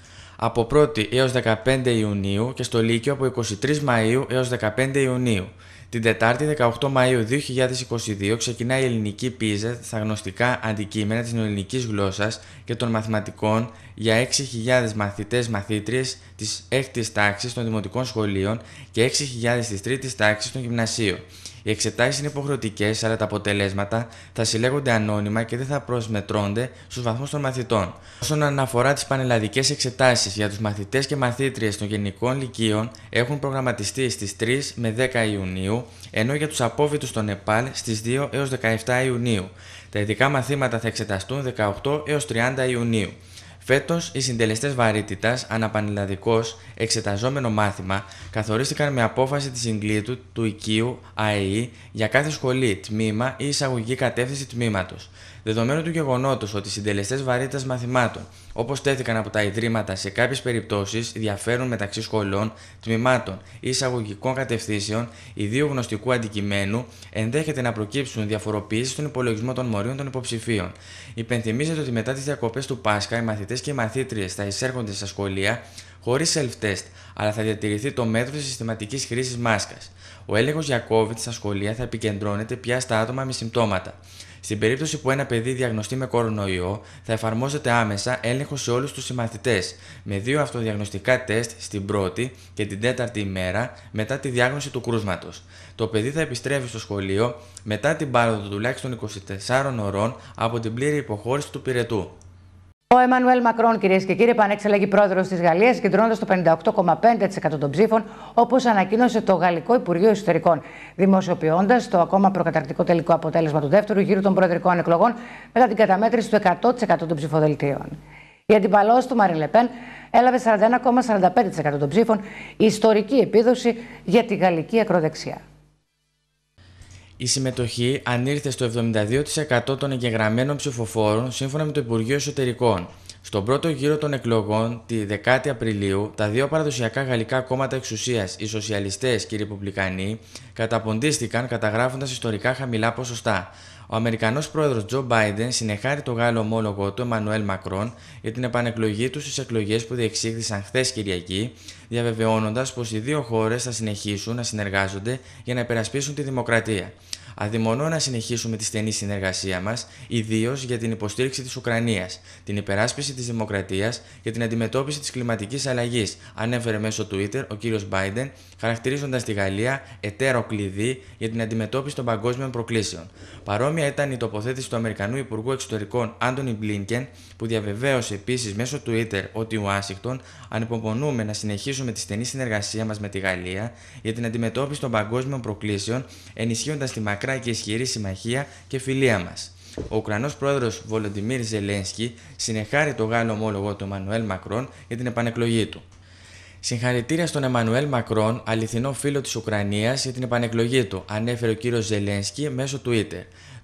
από 1η έως 15 Ιουνίου και στο Λύκειο από 23 Μαΐου έως 15 Ιουνίου. Την Τετάρτη 18 Μαΐου 2022 ξεκινάει η ελληνική πίζα στα γνωστικά αντικείμενα της νεοελληνικής γλώσσας και των μαθηματικών για 6.000 μαθητές-μαθήτριες της 6ης τάξης των δημοτικών σχολείων και 6.000 της 3ης τάξης των γυμνασίων. Οι εξετάσεις είναι υποχρεωτικές, αλλά τα αποτελέσματα θα συλλέγονται ανώνυμα και δεν θα προσμετρώνται στους βαθμούς των μαθητών. Όσον αφορά τις πανελλαδικές εξετάσεις για τους μαθητές και μαθήτριες των γενικών λυκείων, έχουν προγραμματιστεί στις 3 με 10 Ιουνίου, ενώ για τους απόφοιτους στο Νεπάλ στις 2 έως 17 Ιουνίου. Τα ειδικά μαθήματα θα εξεταστούν 18 έως 30 Ιουνίου. Φέτος, οι συντελεστές βαρύτητας αναπανελλαδικός εξεταζόμενο μάθημα καθορίστηκαν με απόφαση της συγκλήτου του Οικείου ΑΕΗ για κάθε σχολή, τμήμα ή εισαγωγική κατεύθυνση τμήματος. Δεδομένου του γεγονότος ότι οι συντελεστές βαρύτητας μαθημάτων, όπως τέθηκαν από τα ιδρύματα, σε κάποιες περιπτώσεις διαφέρουν μεταξύ σχολών, τμήματων ή εισαγωγικών κατευθύνσεων ιδίου γνωστικού αντικειμένου, ενδέχεται να προκύψουν διαφοροποιήσεις στον υπολογισμό των μορίων των υποψηφίων. Υπενθυμίζεται ότι μετά τις διακοπές του Πάσχα, οι μαθητές και οι μαθήτριες θα εισέρχονται στα σχολεία χωρίς self-test, αλλά θα διατηρηθεί το μέτρο της συστηματικής χρήσης μάσκας. Ο έλεγχος για COVID στα σχολεία θα επικεντρώνεται πια στα άτομα με συμπτώματα. Στην περίπτωση που ένα παιδί διαγνωστεί με κορονοϊό, θα εφαρμόζεται άμεσα έλεγχος σε όλους τους συμμαθητές, με 2 αυτοδιαγνωστικά τεστ στην πρώτη και την τέταρτη ημέρα μετά τη διάγνωση του κρούσματος. Το παιδί θα επιστρέφει στο σχολείο μετά την πάροδο τουλάχιστον 24 ωρών από την πλήρη υποχώρηση του πυρετού. Ο Εμμανουέλ Μακρόν, κυρίες και κύριοι, επανεξελέγει πρόεδρος της Γαλλίας, συγκεντρώνοντας το 58,5% των ψήφων, όπως ανακοίνωσε το Γαλλικό Υπουργείο Εσωτερικών, δημοσιοποιώντας το ακόμα προκαταρκτικό τελικό αποτέλεσμα του δεύτερου γύρου των προεδρικών εκλογών μετά την καταμέτρηση του 100% των ψηφοδελτίων. Η αντιπαλός του, Μαρίν Λε Πεν, έλαβε 41,45% των ψήφων, ιστορική επίδοση για τη γαλλική ακροδεξιά. Η συμμετοχή ανήλθε στο 72% των εγγεγραμμένων ψηφοφόρων σύμφωνα με το Υπουργείο Εσωτερικών. Στον πρώτο γύρο των εκλογών, τη 10η Απριλίου, τα δύο παραδοσιακά γαλλικά κόμματα εξουσίας, οι Σοσιαλιστές και οι Ρεπουμπλικανοί, καταποντίστηκαν καταγράφοντας ιστορικά χαμηλά ποσοστά. Ο Αμερικανός πρόεδρος Τζο Μπάιντεν συνεχάρει το Γάλλο ομόλογο του Εμμανουέλ Μακρόν για την επανεκλογή του στις εκλογές που διεξήχθησαν χθες Κυριακή, διαβεβαιώνοντας πως οι δύο χώρες θα συνεχίσουν να συνεργάζονται για να υπερασπίσουν τη δημοκρατία. Αδειμονώ να συνεχίσουμε τη στενή συνεργασία μας, ιδίως για την υποστήριξη της Ουκρανίας, την υπεράσπιση της δημοκρατίας και την αντιμετώπιση της κλιματικής αλλαγής, ανέφερε μέσω Twitter ο κύριος Μπάιντεν, χαρακτηρίζοντας τη Γαλλία εταίρο κλειδί για την αντιμετώπιση των παγκόσμιων προκλήσεων. Παρόμοια ήταν η τοποθέτηση του Αμερικανού Υπουργού Εξωτερικών Άντονι Μπλίνκεν, που διαβεβαίωσε επίσης μέσω Twitter ότι η Ουάσιγκτον ανυπομονούμε να συνεχίσουμε τη στενή συνεργασία μας με τη Γαλλία για την αντιμετώπιση των παγκόσμιων προκλήσεων, ενισχύοντας τη μακρά και ισχυρή συμμαχία και φιλία μας. Ο Ουκρανός πρόεδρος Βολοντιμίρ Ζελένσκι συνεχάρει το Γάλλο ομόλογο του Εμμανουέλ Μακρόν για την επανεκλογή του. Συγχαρητήρια στον Εμμανουέλ Μακρόν, αληθινό φίλο της Ουκρανίας, για την επανεκλογή του, ανέφερε ο κύριος Ζελένσκι μέσω Twitter.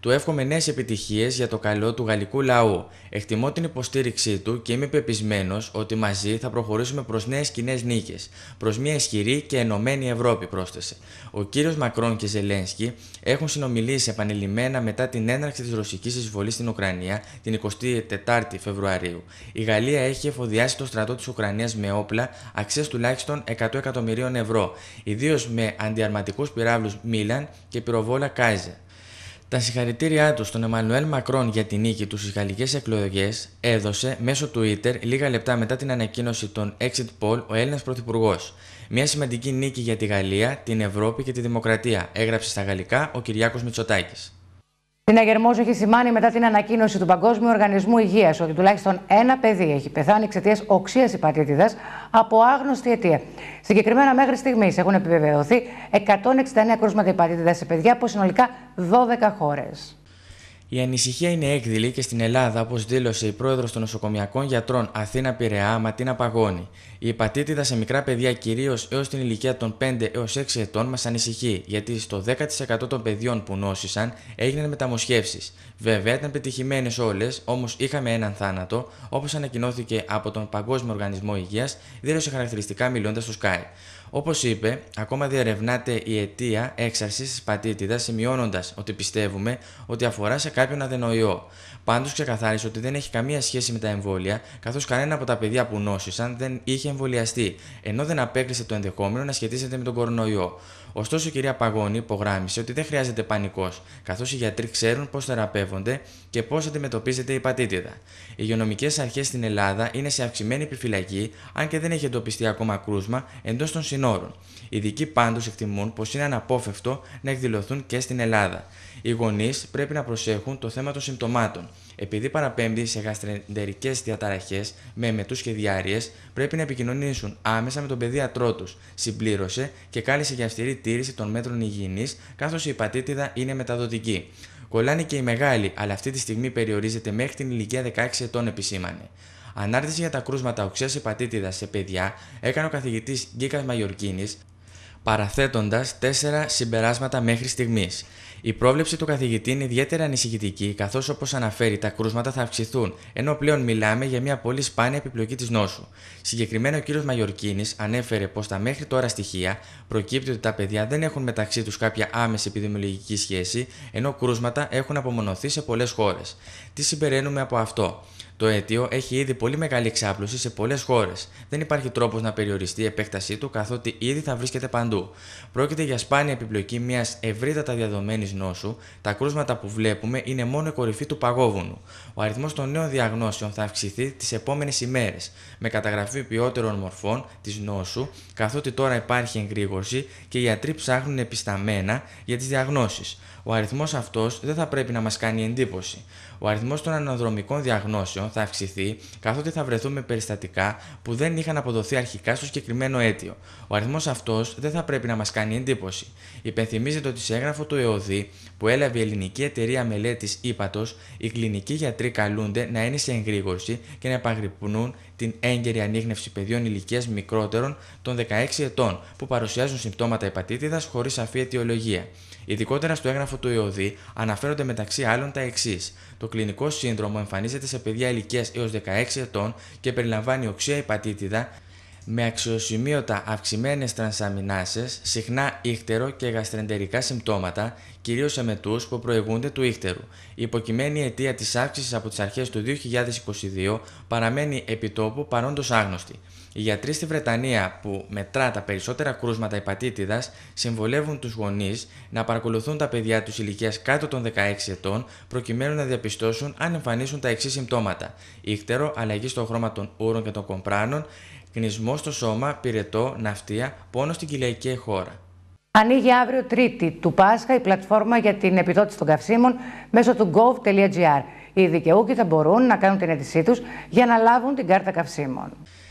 Του εύχομαι νέες επιτυχίες για το καλό του γαλλικού λαού. Εκτιμώ την υποστήριξή του και είμαι πεπισμένος ότι μαζί θα προχωρήσουμε προς νέες κοινές νίκες, προς μια ισχυρή και ενωμένη Ευρώπη, πρόσθεσε. Ο κύριος Μακρόν και Ζελένσκι έχουν συνομιλήσει επανειλημμένα μετά την έναρξη της ρωσικής εισβολής στην Ουκρανία την 24η Φεβρουαρίου. Η Γαλλία έχει εφοδιάσει το στρατό της Ουκρανίας με όπλα αξίας τουλάχιστον 100 εκατομμυρίων ευρώ, ιδίως με αντιαρματικούς πυράβλους Μίλαν και πυροβόλα Κάιζερ. Τα συγχαρητήριά του στον Εμμανουέλ Μακρόν για την νίκη του στις γαλλικές εκλογές έδωσε μέσω Twitter λίγα λεπτά μετά την ανακοίνωση των Exit Poll ο Έλληνας Πρωθυπουργός. Μια σημαντική νίκη για τη Γαλλία, την Ευρώπη και τη δημοκρατία, έγραψε στα γαλλικά ο Κυριάκος Μητσοτάκης. Συναγερμός έχει σημάνει μετά την ανακοίνωση του Παγκόσμιου Οργανισμού Υγείας ότι τουλάχιστον ένα παιδί έχει πεθάνει εξαιτίας οξείας υπατήτηδας από άγνωστη αιτία. Συγκεκριμένα, μέχρι στιγμής έχουν επιβεβαιωθεί 169 κρούσματα υπατήτηδας σε παιδιά από συνολικά 12 χώρες. Η ανησυχία είναι έκδηλη και στην Ελλάδα, όπως δήλωσε η πρόεδρος των νοσοκομιακών γιατρών Αθήνα Πειραιά, Ματίνα Παγώνη. Η υπατήτηδα σε μικρά παιδιά, κυρίως έως την ηλικία των 5 έως 6 ετών, μας ανησυχεί, γιατί στο 10% των παιδιών που νόσησαν έγιναν μεταμοσχεύσεις. Βέβαια, ήταν πετυχημένες όλες, όμως είχαμε έναν θάνατο, όπως ανακοινώθηκε από τον Παγκόσμιο Οργανισμό Υγείας, δήλωσε χαρακτηριστικά μιλώντας στο Sky. Όπως είπε, ακόμα διερευνάται η αιτία έξαρσης της υπατήτηδας, σημειώνοντας ότι πιστεύουμε ότι αφορά σε κάποιον αδενοϊό. Πάντως, ξεκαθάρισε ότι δεν έχει καμία σχέση με τα εμβόλια, καθώς κανένα από τα παιδιά που νόσησαν δεν είχε εμβολιαστεί, ενώ δεν απέκλεισε το ενδεχόμενο να σχετίζεται με τον κορονοϊό. Ωστόσο, η κυρία Παγώνη υπογράμμισε ότι δεν χρειάζεται πανικός, καθώς οι γιατροί ξέρουν πώς θεραπεύονται και πώς αντιμετωπίζεται η υπατήτηδα. Οι υγειονομικές αρχές στην Ελλάδα είναι σε αυξημένη επιφυλακή, αν και δεν έχει εντοπιστεί ακόμα κρούσμα εντός των συνόρων. Οι ειδικοί πάντως εκτιμούν πως είναι αναπόφευκτο να εκδηλωθούν και στην Ελλάδα. Οι γονείς πρέπει να προσέχουν το θέμα των συμπτωμάτων. Επειδή παραπέμπει σε γαστρεντερικές διαταραχές με εμετούς και διάρειες, πρέπει να επικοινωνήσουν άμεσα με τον παιδίατρό τους, συμπλήρωσε και κάλεσε για αυστηρή τήρηση των μέτρων υγιεινής, καθώς η υπατήτηδα είναι μεταδοτική. Κολλάνε και οι μεγάλοι, αλλά αυτή τη στιγμή περιορίζεται μέχρι την ηλικία 16 ετών, επισήμανε. Ανάρτηση για τα κρούσματα οξείας υπατήτηδας σε παιδιά έκανε ο καθηγητής Γκίκας Μαγιορκίνης, παραθέτοντας 4 συμπεράσματα μέχρι στιγμής. Η πρόβλεψη του καθηγητή είναι ιδιαίτερα ανησυχητική, καθώς όπως αναφέρει τα κρούσματα θα αυξηθούν, ενώ πλέον μιλάμε για μια πολύ σπάνια επιπλοκή της νόσου. Συγκεκριμένα, ο κ. Μαγιορκίνης ανέφερε πως τα μέχρι τώρα στοιχεία προκύπτει ότι τα παιδιά δεν έχουν μεταξύ τους κάποια άμεση επιδημιολογική σχέση, ενώ κρούσματα έχουν απομονωθεί σε πολλές χώρες. Τι συμπεραίνουμε από αυτό? Το αίτιο έχει ήδη πολύ μεγάλη εξάπλωση σε πολλές χώρες. Δεν υπάρχει τρόπος να περιοριστεί η επέκτασή του, καθότι ήδη θα βρίσκεται παντού. Πρόκειται για σπάνια επιπλοκή μιας ευρύτατα διαδομένης νόσου. Τα κρούσματα που βλέπουμε είναι μόνο η κορυφή του παγόβουνου. Ο αριθμός των νέων διαγνώσεων θα αυξηθεί τις επόμενες ημέρες, με καταγραφή ποιότερων μορφών της νόσου, καθότι τώρα υπάρχει εγρήγορση και οι γιατροί ψάχνουν επισταμμένα για τις διαγνώσεις. Ο αριθμός αυτός δεν θα πρέπει να μας κάνει εντύπωση. Ο αριθμός των αναδρομικών διαγνώσεων θα αυξηθεί, καθότι θα βρεθούμε περιστατικά που δεν είχαν αποδοθεί αρχικά στο συγκεκριμένο αίτιο. Ο αριθμός αυτός δεν θα πρέπει να μας κάνει εντύπωση. Υπενθυμίζεται ότι σε έγγραφο του ΕΟΔΗ που έλαβε η Ελληνική Εταιρεία Μελέτης Ύπατος, οι κλινικοί γιατροί καλούνται να είναι σε εγρήγορση και να επαγρυπνούν την έγκαιρη ανίχνευση παιδιών ηλικίας μικρότερων των 16 ετών που παρουσιάζουν συμπτώματα υπατήτηδας χωρίς σαφή αιτιολογία. Ειδικότερα στο έγγραφο του ΕΟΔΗ αναφέρονται μεταξύ άλλων τα εξής. Το κλινικό σύνδρομο εμφανίζεται σε παιδιά ηλικίας έως 16 ετών και περιλαμβάνει οξεία υπατήτηδα με αξιοσημείωτα αυξημένες τρανσαμινάσες, συχνά ίχτερο και γαστρεντερικά συμπτώματα, κυρίως εμετούς που προηγούνται του ίχτερου. Η υποκειμένη αιτία της αύξησης από τις αρχές του 2022 παραμένει επιτόπου παρόντος άγνωστη. Οι γιατροί στη Βρετανία που μετρά τα περισσότερα κρούσματα υπατήτηδας συμβολεύουν τους γονείς να παρακολουθούν τα παιδιά τους ηλικίας κάτω των 16 ετών προκειμένου να διαπιστώσουν αν εμφανίσουν τα εξής συμπτώματα: ίχτερο, αλλαγή στο χρώμα των ούρων και των κομπράνων, κνισμό στο σώμα, πυρετό, ναυτία, πόνο στην κοιλιακή χώρα. Ανοίγει αύριο Τρίτη του Πάσχα η πλατφόρμα για την επιδότηση των καυσίμων μέσω του gov.gr. Οι δικαιούχοι θα μπορούν να κάνουν την αίτησή τους για να λάβουν την κάρτα καυσίμων.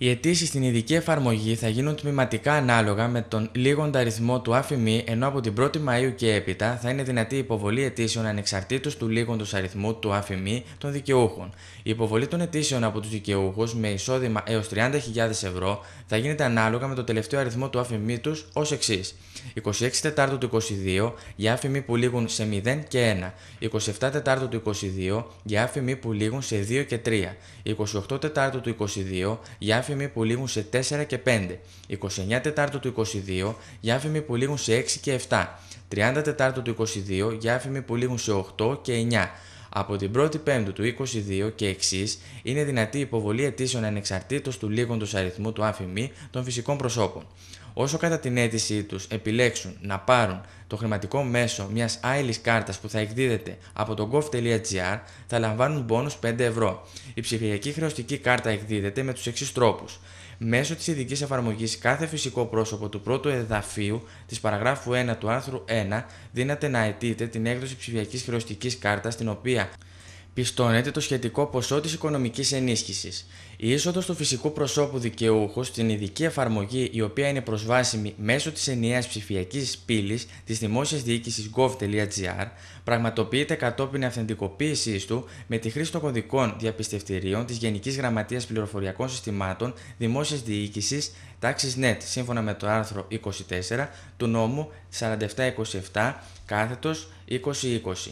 Οι αιτήσεις στην ειδική εφαρμογή θα γίνουν τμηματικά ανάλογα με τον λίγοντα αριθμό του ΑΦΜΗ, ενώ από την 1η Μαΐου και έπειτα θα είναι δυνατή η υποβολή αιτήσεων ανεξαρτήτως του λίγοντος αριθμού του ΑΦΜΗ των δικαιούχων. Η υποβολή των αιτήσεων από τους δικαιούχους με εισόδημα έως 30.000 ευρώ θα γίνεται ανάλογα με το τελευταίο αριθμό του ΑΦΜΗ τους ως εξής: 26 Τετάρτου του 22 για ΑΦΜΗ που λήγουν σε 0 και 1, 27 Τετάρτου του 22 για ΑΦΜΗ που λήγουν σε 2 και 3, 28 Τετάρτου του 22 για ΑΦΜΗ που λήγουν σε 4 και 5, 29 Τετάρτου του 22 για ΑΦΜΗ που λήγουν σε 6 και 7, 30 Τετάρτου του 22 για ΑΦΜΗ που λήγουν σε 8 και 9. Από την 1η Πέμπτου του 22 και εξής είναι δυνατή η υποβολή αιτήσεων ανεξαρτήτως του λίγοντος αριθμού του ΑΦΜΗ των φυσικών προσώπων. Όσο κατά την αίτησή τους επιλέξουν να πάρουν το χρηματικό μέσο μιας άειλης κάρτας που θα εκδίδεται από το gov.gr, θα λαμβάνουν μπόνους 5 ευρώ. Η ψηφιακή χρεωστική κάρτα εκδίδεται με τους εξής τρόπους. Μέσω της ειδικής εφαρμογής, κάθε φυσικό πρόσωπο του πρώτου εδαφίου της παραγράφου 1 του άρθρου 1 δύναται να αιτείται την έκδοση ψηφιακής χρεωστικής κάρτας, στην οποία πιστώνεται το σχετικό ποσό της οικονομικής ενίσχυσης. Η είσοδος του φυσικού προσώπου δικαιούχου στην ειδική εφαρμογή, η οποία είναι προσβάσιμη μέσω της ενιαίας ψηφιακής πύλης της δημόσιας διοίκησης gov.gr, πραγματοποιείται κατόπιν αυθεντικοποίησής του με τη χρήση των κωδικών διαπιστευτηρίων της Γενικής Γραμματείας Πληροφοριακών Συστημάτων Δημόσιας Διοίκησης τάξης NET, σύμφωνα με το άρθρο 24 του νόμου 4727/2020.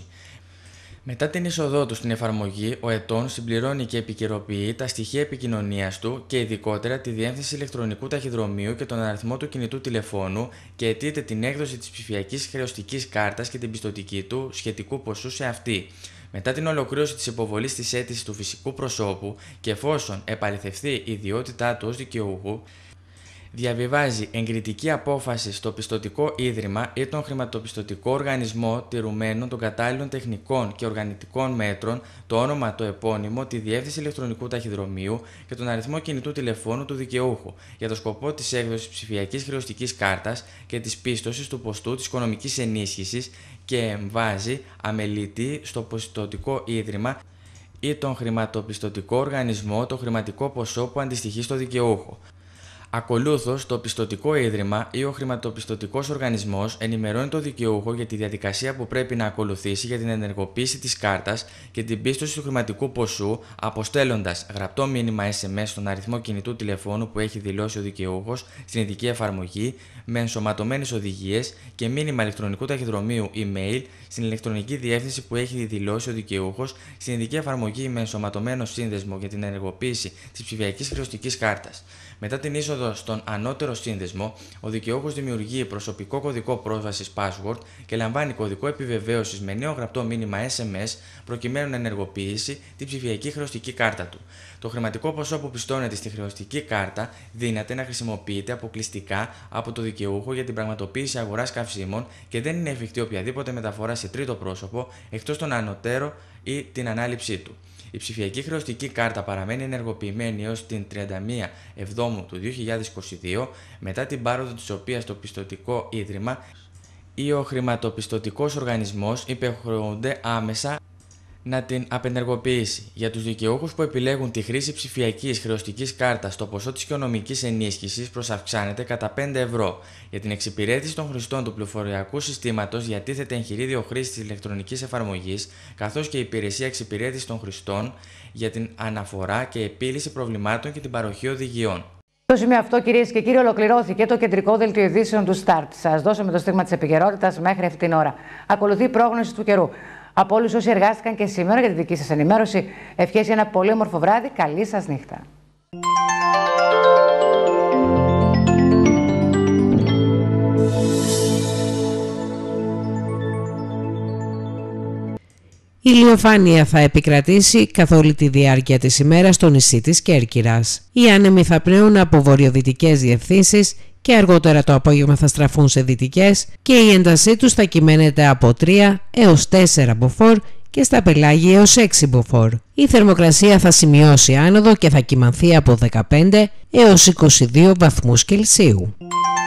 Μετά την είσοδό του στην εφαρμογή, ο ετών συμπληρώνει και επικαιροποιεί τα στοιχεία επικοινωνίας του και ειδικότερα τη διεύθυνση ηλεκτρονικού ταχυδρομείου και τον αριθμό του κινητού τηλεφώνου και αιτείται την έκδοση της ψηφιακής χρεωστικής κάρτας και την πιστωτική του σχετικού ποσού σε αυτή. Μετά την ολοκλήρωση της υποβολής της αίτησης του φυσικού προσώπου και εφόσον επαληθευθεί η ιδιότητά του ως δικαιούχου, διαβιβάζει εγκριτική απόφαση στο πιστωτικό ίδρυμα ή τον χρηματοπιστωτικό οργανισμό τηρουμένων των κατάλληλων τεχνικών και οργανωτικών μέτρων, το όνομα, το επώνυμο, τη διεύθυνση ηλεκτρονικού ταχυδρομείου και τον αριθμό κινητού τηλεφώνου του δικαιούχου για το σκοπό της έκδοσης ψηφιακής χρεωστικής κάρτας και της πίστοσης του ποστού της οικονομικής ενίσχυσης και εμβάζει αμελητή στο πιστωτικό ίδρυμα ή τον χρηματοπιστωτικό οργανισμό το χρηματικό ποσό που αντιστοιχεί στο δικαιούχο. Ακολούθως, το πιστωτικό ίδρυμα ή ο χρηματοπιστωτικός οργανισμός ενημερώνει το δικαιούχο για τη διαδικασία που πρέπει να ακολουθήσει για την ενεργοποίηση της κάρτας και την πίστοση του χρηματικού ποσού, αποστέλλοντας γραπτό μήνυμα SMS στον αριθμό κινητού τηλεφώνου που έχει δηλώσει ο δικαιούχος στην ειδική εφαρμογή, με ενσωματωμένες οδηγίες και μήνυμα ηλεκτρονικού ταχυδρομείου email στην ηλεκτρονική διεύθυνση που έχει δηλώσει ο δικαιούχος στην ειδική εφαρμογή με ενσωματωμένο σύνδεσμο για την ενεργοποίηση της ψηφιακής χρεωστικής κάρτας. Μετά την είσοδο στον ανώτερο σύνδεσμο, ο δικαιούχος δημιουργεί προσωπικό κωδικό πρόσβασης password και λαμβάνει κωδικό επιβεβαίωσης με νέο γραπτό μήνυμα SMS προκειμένου να ενεργοποιήσει την ψηφιακή χρεωστική κάρτα του. Το χρηματικό ποσό που πιστώνεται στη χρεωστική κάρτα δύναται να χρησιμοποιείται αποκλειστικά από το δικαιούχο για την πραγματοποίηση αγοράς καυσίμων και δεν είναι εφικτή οποιαδήποτε μεταφορά σε τρίτο πρόσωπο εκτός των ανωτέρων ή την ανάληψή του. Η ψηφιακή χρεωστική κάρτα παραμένει ενεργοποιημένη έως την 31 Εβδόμου του 2022, μετά την πάροδο της οποίας το πιστωτικό ίδρυμα ή ο χρηματοπιστωτικός οργανισμός υποχρεούνται άμεσα να την απενεργοποιήσει. Για τους δικαιούχους που επιλέγουν τη χρήση ψηφιακής χρεωστικής κάρτας, το ποσό της οικονομικής ενίσχυσης προσαυξάνεται κατά 5 ευρώ. Για την εξυπηρέτηση των χρηστών του πληροφοριακού συστήματος διατίθεται εγχειρίδιο χρήσης της ηλεκτρονικής εφαρμογής, καθώς και η υπηρεσία εξυπηρέτησης των χρηστών για την αναφορά και επίλυση προβλημάτων και την παροχή οδηγιών. Στο σημείο αυτό, κυρίες και κύριοι, ολοκληρώθηκε το κεντρικό δελτίο ειδήσεων του Start. Σας δώσαμε το στίγμα της επικαιρότητας μέχρι αυτή την ώρα. Ακολουθεί η πρόγνωση του καιρού. Από όλους όσοι εργάστηκαν και σήμερα για τη δική σας ενημέρωση, ευχές για ένα πολύ όμορφο βράδυ. Καλή σας νύχτα. Η ηλιοφάνεια θα επικρατήσει καθ' όλη τη διάρκεια της ημέρας στο νησί της Κέρκυρας. Οι άνεμοι θα πνέουν από βορειοδυτικές διευθύνσεις και αργότερα το απόγευμα θα στραφούν σε δυτικές και η έντασή τους θα κυμαίνεται από 3 έως 4 μποφόρ και στα πελάγια έως 6 μποφόρ. Η θερμοκρασία θα σημειώσει άνοδο και θα κυμανθεί από 15 έως 22 βαθμούς Κελσίου.